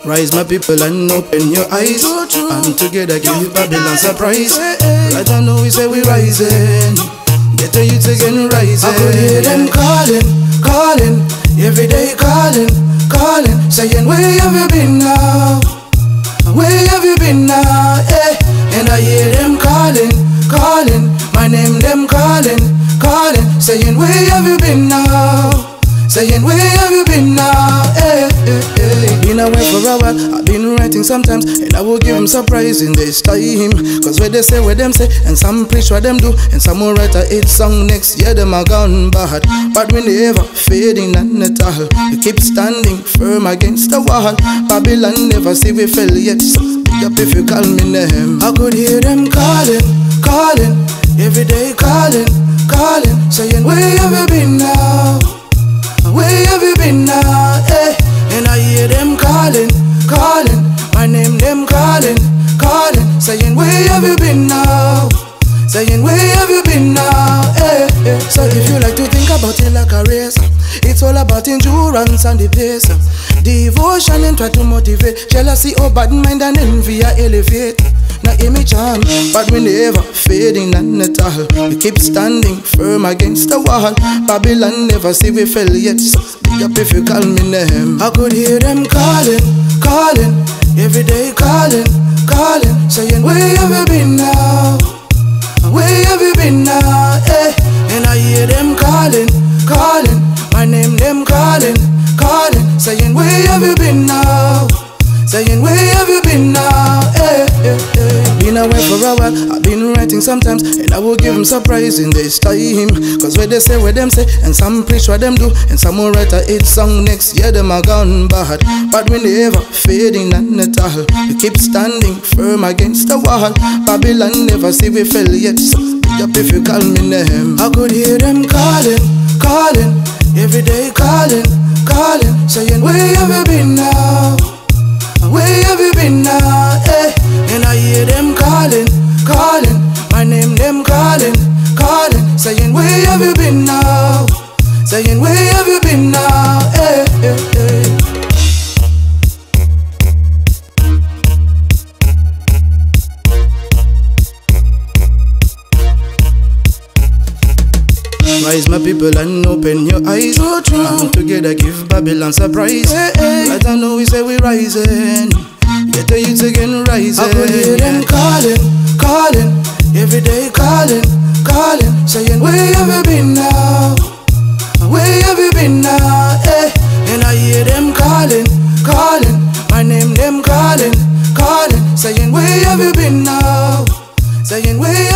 Rise my people and open your eyes, and together give Babylon surprise. Right now we say we rising, get the youths again rising. I could hear them calling, calling, every day calling, calling, saying where have you been now? Where have you been now? Eh? And I hear them calling, calling, my name them calling, calling, saying where have you been now? Saying where have you been now? Eh, eh, eh. Been away for a while, I've been writing sometimes, and I will give them surprise in this time. Cause what they say, what them say, and some preach what them do, and some will write a hit song next year, them are gone bad. But we never fading and at all. We keep standing firm against the wall. Babylon never see we fell yet, so big up if you call me name. I could hear them calling, calling, every day calling, calling, saying where have you been now? Where have you been now? Eh? And I hear them calling, calling, my name them calling, calling, saying where have you been now? Saying where have you been now? Eh, eh. So if you like to think about it like a race, it's all about endurance and the pace, devotion and try to motivate, jealousy or bad mind and envy I elevate. Now image on, but we never fading none at all. We keep standing firm against the wall. Babylon never see we fell yet, so big up if you call me name. I could hear them calling, calling, every day calling, calling, saying where have you been now? Where have you been now? Eh? And I hear them calling, calling, my name them calling, calling, saying where have you been now? Saying where have you been now? Eh, eh, eh. Been away for a while, I've been writing sometimes, and I will give them surprise in this time. Cause what they say, what them say, and some preach what them do, and some will write a hit song next year, them are gone bad. But we never fading none at all. We keep standing firm against the wall. Babylon never see we fell yet, so big up if you call me name. I could hear them calling, calling, every day calling, calling, saying where have you been now? Where have you been now? Eh? And I hear them calling, calling, my name them calling, calling, saying where have you been now? Saying where have you been now? Eh, eh, eh. Rise my people and open your eyes, true, true. And together give Babylon surprise. Hey, hey. Right now we say we rising, get the youths again rising. I could hear them calling, calling, every day calling, calling, saying where have you been now? Where have you been now? Eh? And I hear them calling, calling, my name them calling, calling, saying where have you been now? Saying where